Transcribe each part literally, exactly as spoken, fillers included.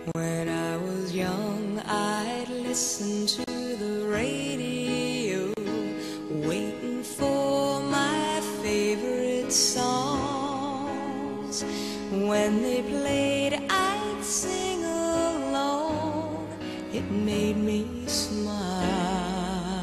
When I was young, I'd listen to the radio, waiting for my favorite songs. When they played, I'd sing along. It made me smile.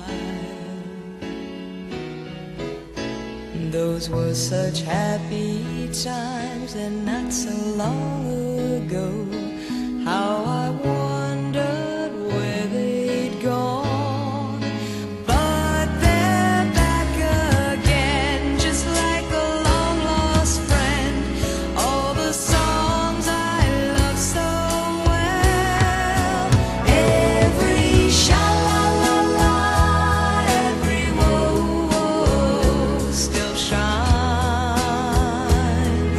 Those were such happy times, and not so long ago. How I wondered where they'd gone. But they're back again, just like a long-lost friend. All the songs I love so well. Every sha-la-la-la, every whoa-whoa still shines.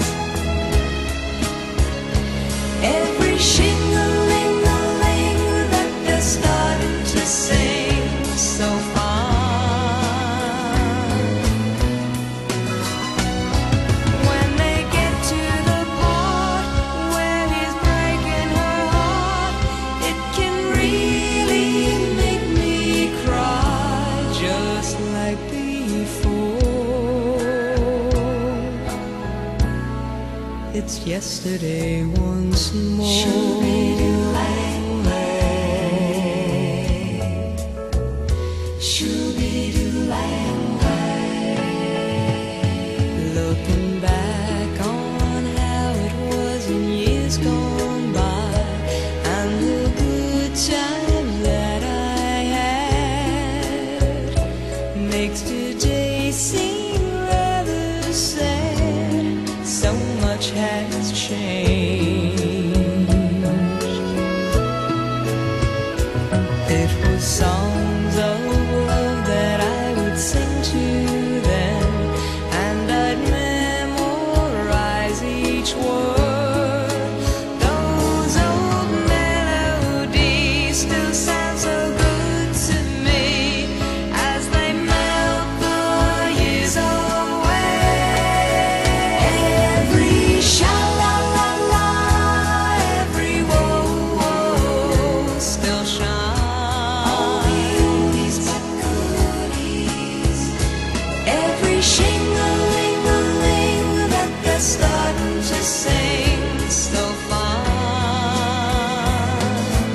Every shing-a-ling-a-ling that they're starting to sing so fine. When they get to the part where he's breaking her heart, it can really make me cry, just like before. It's yesterday once more. Looking back on how it was in years gone by, and the good times that I had, makes today seem rather sad. So much has changed. It was songs of love that I would sing to them, and I'd memorize each word. Those old melodies still sound so good to me as they melt the years away. Every sha-la-la-la, every whoa-whoa still shines. Every shing-a-ling-a-ling that they're starting to sing so fine.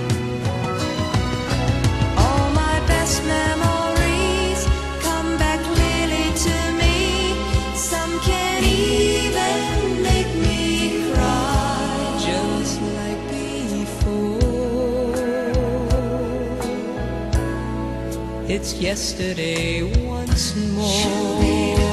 All my best memories come back clearly to me. Some can even make me cry, just like before. It's yesterday once more.